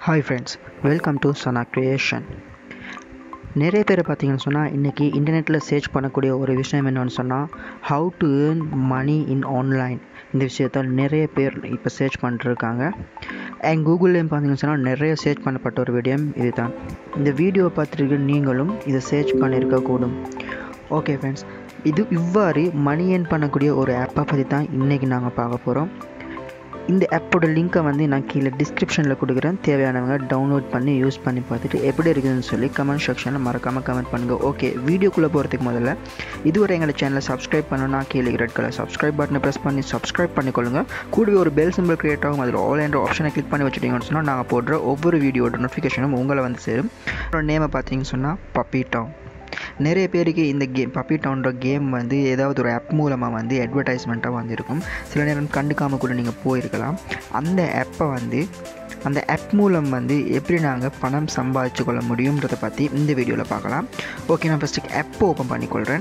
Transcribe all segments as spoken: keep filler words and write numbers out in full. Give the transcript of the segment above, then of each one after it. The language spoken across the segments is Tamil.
Hi friends, welcome to Sana Creation. நிறைய பேர் பார்த்தீங்கன்னு சொன்னால் இன்றைக்கி இன்டர்நெட்டில் சர்ச் பண்ணக்கூடிய ஒரு விஷயம் என்னென்னு சொன்னால் how to earn money in online. இந்த விஷயத்த நிறைய பேர் இப்போ சர்ச் பண்ணிட்டுருக்காங்க. அண்ட் கூகுள்லேயும் பார்த்தீங்கன்னு சொன்னால் நிறைய சர்ச் பண்ணப்பட்ட ஒரு வீடியோ இது தான். இந்த வீடியோவை பார்த்துட்டு நீங்களும் இதை சர்ச் பண்ணியிருக்கக்கூடும். ஓகே ஃப்ரெண்ட்ஸ், இது இவ்வாறு மணி ஏர்ன் பண்ணக்கூடிய ஒரு ஆப்பை பற்றி தான் இன்றைக்கி நாங்கள் பார்க்க போகிறோம். இந்த ஆப்போட லிங்க்கை வந்து நான் கீழே டிஸ்கிரிப்ஷனில் கொடுக்குறேன். தேவையானவங்க டவுன்லோட் பண்ணி யூஸ் பண்ணி பார்த்துட்டு எப்படி இருக்குதுன்னு சொல்லி கமெண்ட் செக்ஷனில் மறக்காமல் கமெண்ட் பண்ணுங்கள். ஓகே, வீடியோக்குள்ளே போகிறதுக்கு முதல்ல இதுவரை எங்களை சேனலை சப்ஸ்கிரைப் பண்ணணும்னா கீழே ரெட் கலர் சப்ஸ்கிரைப் பட்டனை ப்ரெஸ் பண்ணி சப்ஸ்கிரைப் பண்ணிக்கொள்ளுங்க. கூடவே ஒரு பெல் சிம்பிள் கிரியேட் ஆகும். அதில் ஆல் என்ற ஆப்ஷனை கிளிக் பண்ணி வச்சுட்டிங்கன்னு சொன்னால் நாங்கள் போடுற ஒவ்வொரு வீடியோட நோட்டிஃபிகேஷனும் உங்களை வந்து சேரும். நேமை பார்த்தீங்கன்னு சொன்னால் பப்பி டவுன். நிறைய பேருக்கு இந்த கேம் பப்பி டவுன்ற கேம் வந்து ஏதாவது ஒரு ஆப் மூலமாக வந்து அட்வர்டைஸ்மெண்ட்டாக வந்துருக்கும். சில நேரம் கண்டுக்காமல் கூட நீங்கள் போயிருக்கலாம். அந்த ஆப்பை வந்து அந்த ஆப் மூலம் வந்து எப்படி நாங்கள் பணம் சம்பாதிச்சு கொள்ள முடியுன்றதை பற்றி இந்த வீடியோவில் பார்க்கலாம். ஓகே, நான் ஃபஸ்ட்டு ஆப்பை ஓப்பன் பண்ணிக்கொள்கிறேன்.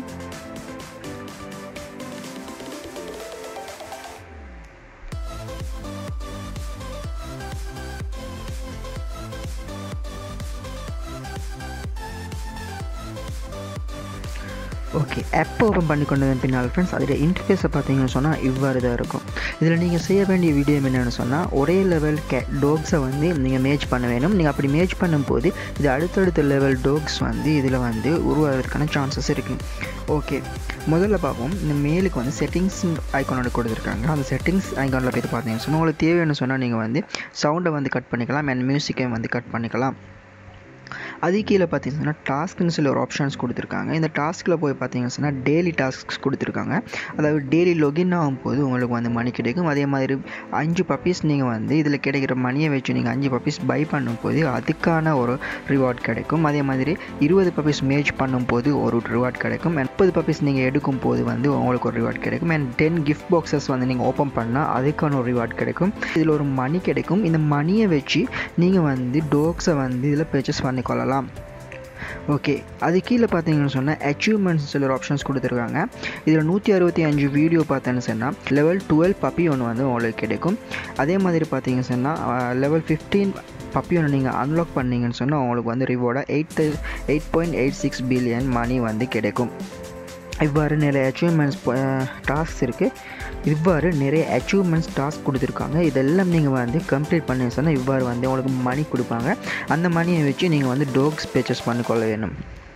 ஓகே, ஆப்பை ஓப்பன் பண்ணி கொண்டு வந்து பின்னால் ஃப்ரெண்ட்ஸ் அதில் இன்டர்ஃபேஸை பார்த்தீங்கன்னு சொன்னால் இவ்வாறு தான் இருக்கும். இதில் நீங்கள் செய்ய வேண்டிய வீடியோ என்னென்னு சொன்னால் ஒரே லெவல் கே டோக்ஸை வந்து நீங்கள் மேட்ச் பண்ண வேணும். நீங்கள் அப்படி மேட்ச் பண்ணும்போது இது அடுத்தடுத்த லெவல் டோக்ஸ் வந்து இதில் வந்து உருவாகிறதுக்கான சான்சஸ் இருக்குது. ஓகே, முதல்ல பார்ப்போம். இந்த மேலுக்கு வந்து செட்டிங்ஸ் ஐக்கானோட கொடுத்துருக்காங்க. அந்த செட்டிங்ஸ் ஐக்கானில் போய்ட்டு பார்த்தீங்கன்னு சொன்னால் உங்களுக்கு தேவைன்னு சொன்னால் நீங்கள் வந்து சவுண்டை வந்து கட் பண்ணிக்கலாம் அண்ட் மியூசிக்கை வந்து கட் பண்ணிக்கலாம். அது கீழே பார்த்தீங்கன்னா டாஸ்க்குன்னு சொல்லி ஒரு ஆப்ஷன்ஸ் கொடுத்துருக்காங்க. இந்த டாஸ்கில் போய் பார்த்தீங்கன்னு சொன்னால் டெய்லி டாஸ்க்ஸ் கொடுத்துருக்காங்க. அதாவது டெய்லி லொகின் ஆகும்போது உங்களுக்கு வந்து மணி கிடைக்கும். அதே மாதிரி அஞ்சு பப்பீஸ் நீங்கள் வந்து இதில் கிடைக்கிற மணியை வச்சு நீங்கள் அஞ்சு பப்பீஸ் பை பண்ணும்போது அதுக்கான ஒரு ரிவார்ட் கிடைக்கும். அதே மாதிரி இருபது பப்பீஸ் மேட்ச் பண்ணும்போது ஒரு ரிவார்ட் கிடைக்கும். முப்பது பப்பீஸ் நீங்கள் எடுக்கும் போது வந்து உங்களுக்கு ஒரு ரிவார்ட் கிடைக்கும். அண்ட் டென் கிஃப்ட் பாக்ஸஸ் வந்து நீங்கள் ஓப்பன் பண்ணால் அதுக்கான ஒரு ரிவார்ட் கிடைக்கும். இதில் ஒரு மணி கிடைக்கும். இந்த மணியை வச்சு நீங்கள் வந்து டோக்ஸை வந்து இதில் பர்ச்சேஸ் பண்ணிக்கொள்ளலாம். ஓகே, அது கீழே பார்த்தீங்கன்னு சொன்னால் அச்சீவ்மெண்ட்ஸ் சில ஆப்ஷன்ஸ் கொடுத்துருக்காங்க. இதில் நூற்றி அறுபத்தி அஞ்சு வீடியோ பார்த்தேன்னு சொன்னால் லெவல் டுவெல் பப்பி ஒன்று வந்து உங்களுக்கு கிடைக்கும். அதே மாதிரி பார்த்தீங்கன்னு சொன்னால் லெவல் ஃபிஃப்டீன் பப்பி ஒன்று நீங்கள் அன்லாக் பண்ணிங்கன்னு சொன்னால் உங்களுக்கு வந்து ரிவார்டாக eight eight point eight six billion money வந்து கிடைக்கும். இவ்வாறு நிறைய அச்சீவ்மெண்ட்ஸ் டாஸ்க் இருக்குது. இவ்வாறு நிறைய அச்சீவ்மெண்ட்ஸ் டாஸ்க் கொடுத்துருக்காங்க. இதெல்லாம் நீங்கள் வந்து கம்ப்ளீட் பண்ணி சொன்னால் இவ்வாறு வந்து உங்களுக்கு மணி கொடுப்பாங்க. அந்த மணியை வச்சு நீங்கள் வந்து டாக்ஸ் பர்ச்சேஸ் பண்ணிக்கொள்ள வேணும்.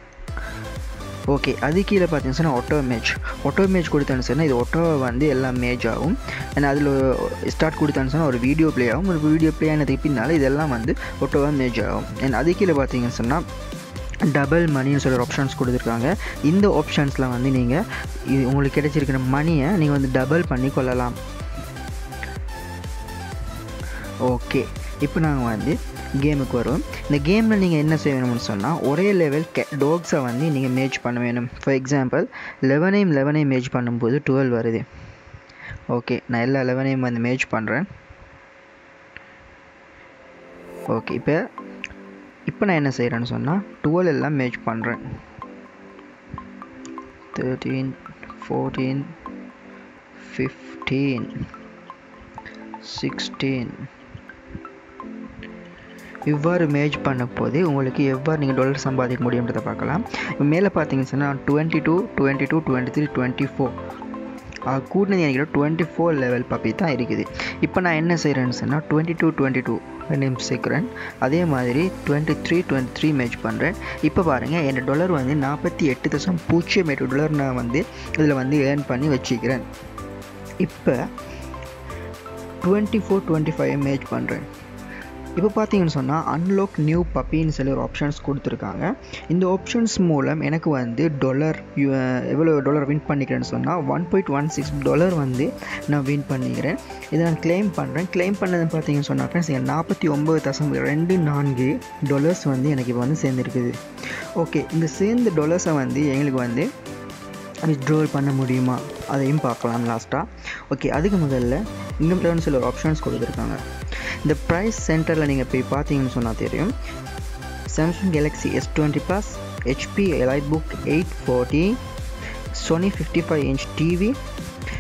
ஓகே, அது கீழே பார்த்தீங்கன்னு சொன்னால் ஆட்டோ மேட்ச் ஆட்டோ மேட்ச் கொடுத்தான்னு சொன்னால் இது ஆட்டோவை வந்து எல்லாம் மேட்ச் ஆகும். ஏன்னா அதில் ஸ்டார்ட் கொடுத்தான்னு சொன்னால் ஒரு வீடியோ ப்ளே ஆகும். ஒரு வீடியோ ப்ளே ஆனதுக்கு பின்னால் இதெல்லாம் வந்து ஆட்டோவாக மேட்ச் ஆகும். அண்ட் அது கீழே பார்த்தீங்கன்னு சொன்னால் டபுள் மணின்னு சொல்கிற ஆப்ஷன்ஸ் கொடுத்துருக்காங்க. இந்த ஆப்ஷன்ஸில் வந்து நீங்கள் இது உங்களுக்கு கிடைச்சிருக்கிற மணியை நீங்கள் வந்து டபுள் பண்ணி கொள்ளலாம். ஓகே, இப்போ நாங்கள் வந்து கேமுக்கு வருவோம். இந்த கேமில் நீங்கள் என்ன செய்யணும்னு சொன்னால் ஒரே லெவல் கே டாக்ஸை வந்து நீங்கள் மேட்ச் பண்ண வேணும். ஃபார் எக்ஸாம்பிள் லெவனையும் லெவனையும் மேட்ச் பண்ணும்போது டுவெல் வருது. ஓகே, நான் எல்லா லெவனையும் வந்து மேட்ச் பண்ணுறேன். ஓகே, இப்போ இப்போ நான் என்ன செய்கிறேன்னு சொன்னால் டுவெல் எல்லாம் மேட்ச் பண்ணுறேன். தேர்ட்டீன் ஃபோர்டீன் ஃபிஃப்டீன் சிக்ஸ்டீன் இவ்வாறு மேட்ச் பண்ண போது உங்களுக்கு எவ்வாறு நீங்கள் டாலர் சம்பாதிக்க முடியுன்றதை பார்க்கலாம். இப்போ மேலே பார்த்தீங்கன்னு சொன்னால் twenty two twenty two twenty three twenty four கூட்டினது எனக்கு டுவெண்ட்டி ஃபோர் லெவல் பப்பி தான் இருக்குது. இப்போ நான் என்ன செய்கிறேன்னு சொன்னால் டுவெண்ட்டி டூ டுவெண்ட்டி டூ ரெண்டையும் சேர்க்குறேன். அதே மாதிரி twenty three twenty three match பண்ணுறேன். இப்போ பாருங்கள், என் டாலர் வந்து நாற்பத்தி எட்டு தசம் பூஜ்ஜியம் எட்டு டாலர் நான் வந்து இதில் வந்து ஏர்ன் பண்ணி வச்சுக்கிறேன். இப்போ twenty four twenty five match பண்ணுறேன். இப்போ பார்த்தீங்கன்னு சொன்னால் அன்லாக் நியூ பப்பின்னு சொல்லி ஒரு ஆப்ஷன்ஸ் கொடுத்துருக்காங்க. இந்த ஆப்ஷன்ஸ் மூலம் எனக்கு வந்து டாலர் எவ்வளோ டாலர் வின் பண்ணிக்கிறேன்னு சொன்னால் one point one six dollar வந்து நான் வின் பண்ணிக்கிறேன். இதை நான் கிளைம் பண்ணுறேன். கிளைம் பண்ணது பார்த்தீங்கன்னு சொன்னால் ஃப்ரெண்ட்ஸ் எங்கள் நாற்பத்தி ஒம்பது தசம் ரெண்டு நான்கு டாலர்ஸ் வந்து எனக்கு இப்போ வந்து சேர்ந்துருக்குது. ஓகே, இந்த சேர்ந்த டாலர்ஸை வந்து எங்களுக்கு வந்து வித்ட்ராவல் பண்ண முடியுமா அதையும் பார்க்கலாம் லாஸ்ட்டாக. ஓகே, அதுக்கு முதல்ல இன்னும் லெவன் சில ஆப்ஷன்ஸ் கொடுத்துருக்காங்க. இந்த ப்ரைஸ் சென்டரில் நீங்கள் போய் பார்த்தீங்கன்னு சொன்னால் தெரியும். Samsung Galaxy S twenty plus, HP EliteBook eight forty, Sony fifty five inch TV,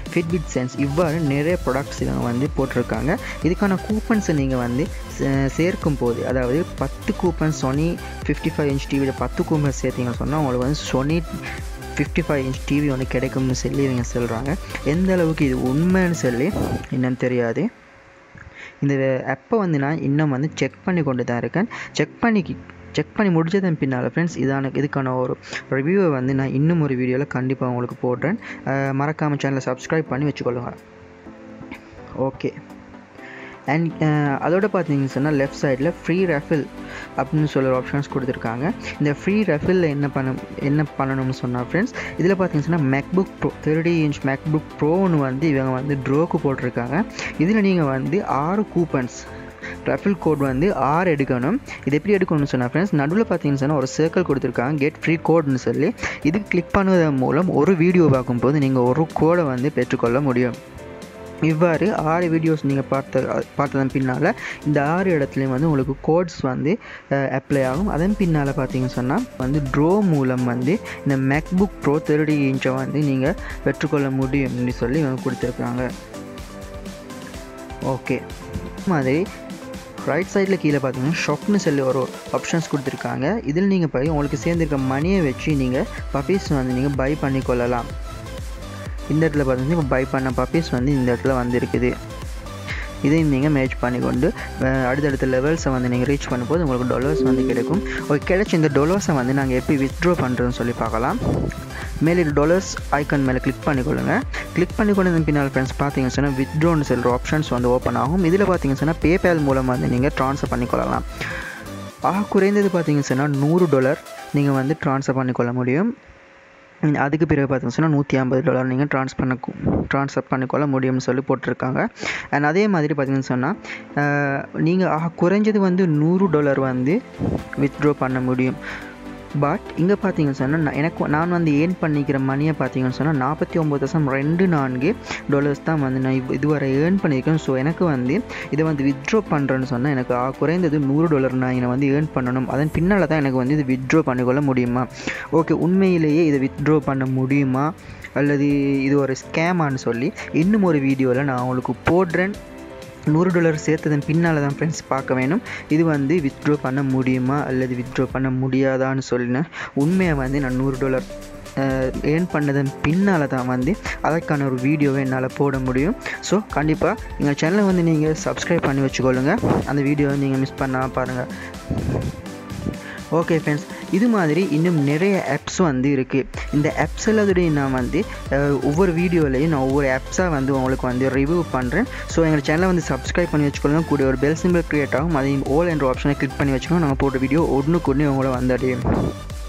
Fitbit Sense இவ்வாறு நிறைய ப்ராடக்ட்ஸ் இவங்க வந்து போட்டிருக்காங்க. இதுக்கான கூப்பன்ஸை நீங்கள் வந்து சேர்க்கும் போது, அதாவது பத்து coupon Sony fifty five inch டிவியில் பத்து கூப்பன் சேர்த்திங்கன்னு சொன்னால் உங்களுக்கு வந்து Sony fifty five inch TV ஒன்று கிடைக்கும்னு சொல்லி இவங்க சொல்கிறாங்க. எந்த அளவுக்கு இது உண்மைன்னு சொல்லி என்னன்னு தெரியாது. இந்த ஆப்பை வந்து நான் இன்னும் வந்து செக் பண்ணி கொண்டு தான் இருக்கேன். செக் பண்ணி செக் பண்ணி முடிச்சதன் பின்னால் ஃப்ரெண்ட்ஸ் இதான இதுக்கான ஒரு ரிவ்யூவை வந்து நான் இன்னும் ஒரு வீடியோவில் கண்டிப்பாக உங்களுக்கு போடுறேன். மறக்காமல் சேனலை சப்ஸ்கிரைப் பண்ணி வச்சுக்கொள்ளுங்க. ஓகே, அண்ட் அதோட பார்த்தீங்கன்னு சொன்னால் லெஃப்ட் சைடில் ஃப்ரீ ரெஃபில் அப்படின்னு சொல்கிற ஆப்ஷன்ஸ் கொடுத்துருக்காங்க. இந்த ஃப்ரீ ரெஃபிலில் என்ன பண்ண என்ன பண்ணணும்னு சொன்னால் ஃப்ரெண்ட்ஸ், இதில் பார்த்தீங்கன்னு சொன்னால் MacBook Pro thirty inch MacBook ப்ரோன்னு வந்து இவங்க வந்து ட்ரோக்கு போட்டிருக்காங்க. இதில் நீங்கள் வந்து ஆறு கூப்பன்ஸ் ரெஃபில் கோட் வந்து ஆறு எடுக்கணும். இது எப்படி எடுக்கணும்னு சொன்னால் ஃப்ரெண்ட்ஸ், நடுவில் பார்த்தீங்கன்னு சொன்னால் ஒரு சர்க்கிள் கொடுத்துருக்காங்க, கெட் ஃப்ரீ கோட்னு சொல்லி. இதுக்கு கிளிக் பண்ணுவதன் மூலம் ஒரு வீடியோ பார்க்கும்போது நீங்கள் ஒரு கோடை வந்து பெற்றுக்கொள்ள முடியும். இவ்வாறு ஆறு வீடியோஸ் நீங்கள் பார்த்த பார்த்ததன் பின்னால் இந்த ஆறு இடத்துலையும் வந்து உங்களுக்கு கோட்ஸ் வந்து அப்ளை ஆகும். அதன் பின்னால் பார்த்தீங்கன்னு சொன்னால் வந்து ட்ரோ மூலம் வந்து இந்த மேக்புக் ப்ரோ தேர்ட்டி இன்ச்சை வந்து நீங்கள் பெற்றுக்கொள்ள முடியும் அப்படின்னு சொல்லி இவங்க கொடுத்துருக்காங்க. ஓகே, மாதிரி ரைட் சைடில் கீழே பார்த்தீங்கன்னா ஷாப்னு சொல்லி ஒரு ஆப்ஷன்ஸ் கொடுத்துருக்காங்க. இதில் நீங்கள் போய் உங்களுக்கு சேர்ந்துருக்க மணியை வச்சு நீங்கள் பப்பீஸ் வந்து நீங்கள் பை பண்ணிக்கொள்ளலாம். இந்த இடத்துல பார்த்தீங்கன்னா இப்போ பை பண்ண பப்பீஸ் வந்து இந்த இடத்துல வந்துருக்குது. இதையும் நீங்கள் மேட்ச் பண்ணிக்கொண்டு அடுத்தடுத்த லெவல்ஸை வந்து நீங்கள் ரீச் பண்ணும்போது உங்களுக்கு டாலர்ஸ் வந்து கிடைக்கும். ஓகே, கிடைச்ச இந்த டாலர்ஸை வந்து நாங்கள் எப்படி வித்ட்ரா பண்ணுறதுன்னு சொல்லி பார்க்கலாம். மேலே டாலர்ஸ் ஐக்கான் மேலே கிளிக் பண்ணிக்கொள்ளுங்க. கிளிக் பண்ணிக்கொண்டதன் பின்னால் ஃப்ரெண்ட்ஸ் பார்த்தீங்கன்னு சொன்னால் வித்ட்ரோன்னு சொல்கிற ஆப்ஷன்ஸ் வந்து ஓப்பன் ஆகும். இதில் பார்த்தீங்கன்னு சொன்னால் பேபால் மூலம் வந்து நீங்கள் ட்ரான்ஸ்ஃபர் பண்ணிக்கொள்ளலாம். ஆக குறைந்தது பார்த்தீங்கன்னு சொன்னால் நூறு டாலர் நீங்கள் வந்து ட்ரான்ஸ்ஃபர் பண்ணிக்கொள்ள முடியும். அதுக்கு பிறகு பார்த்தீங்கன்னு சொன்னால் நூற்றி ஐம்பது டாலர் நீங்கள் ட்ரான்ஸ் பண்ண ட்ரான்ஸ்ஃபர் பண்ணிக்கொள்ள முடியும்னு சொல்லி போட்டிருக்காங்க. அண்ட் அதே மாதிரி பார்த்தீங்கன்னு சொன்னால் நீங்கள் ஆக குறைஞ்சது வந்து நூறு டாலர் வந்து வித்ட்ரா பண்ண முடியும். பட் இங்கே பார்த்தீங்கன்னு சொன்னால் எனக்கு நான் வந்து ஏர்ன் பண்ணிக்கிற மணியை பார்த்தீங்கன்னு சொன்னால் நாற்பத்தி ஒம்பது தசம் ரெண்டு நான்கு டாலர்ஸ் தான் வந்து நான் இதுவரை ஏர்ன் பண்ணியிருக்கேன். ஸோ எனக்கு வந்து இதை வந்து வித்ட்ரா பண்ணுறேன்னு சொன்னால் எனக்கு குறைந்தது நூறு டாலர் நான் என்னை வந்து ஏர்ன் பண்ணணும். அதன் பின்னால் தான் எனக்கு வந்து இது வித்ட்ரா பண்ணிக்கொள்ள முடியுமா? ஓகே, உண்மையிலேயே இதை வித்ட்ரா பண்ண முடியுமா அல்லது இது ஒரு ஸ்கேமான்னு சொல்லி இன்னும் ஒரு வீடியோவில் நான் உங்களுக்கு போடுறேன். நூறு டாலர் சேர்த்ததன் பின்னால் தான் ஃப்ரெண்ட்ஸ் பார்க்க வேணும் இது வந்து வித்ட்ரா பண்ண முடியுமா அல்லது வித்ட்ரா பண்ண முடியாதான்னு சொல்லினேன். உண்மையை வந்து நான் நூறு டாலர் ஏர்ன் பண்ணதன் பின்னால் தான் வந்து அதற்கான ஒரு வீடியோவை என்னால் போட முடியும். ஸோ கண்டிப்பாக எங்கள் சேனலை வந்து நீங்கள் சப்ஸ்கிரைப் பண்ணி வச்சுக்கொள்ளுங்க. அந்த வீடியோவை நீங்கள் மிஸ் பண்ணாமல் பாருங்கள். ஓகே ஃப்ரெண்ட்ஸ், இது மாதிரி இன்னும் நிறைய ஆப்ஸ் வந்து இருக்குது. இந்த ஆப்ஸ் எல்லாத்துடையும் நான் வந்து ஒவ்வொரு வீடியோலையும் நான் ஒவ்வொரு ஆப்ஸாக வந்து உங்களுக்கு வந்து ரிவ்யூ பண்ணுறேன். ஸோ எங்கள் சேனலை வந்து சப்ஸ்கிரைப் பண்ணி வச்சுக்கொள்ளுங்க. கூட ஒரு பெல் சிம்பிள் க்ரியேட் ஆகும், அதையும் ஆல் என்ற ஆப்ஷனை கிளிக் பண்ணி வச்சுக்கோங்க. நாங்கள் போட்ட வீடியோ ஒன்றுக்கு ஒன்று உங்களை வந்தடையும்.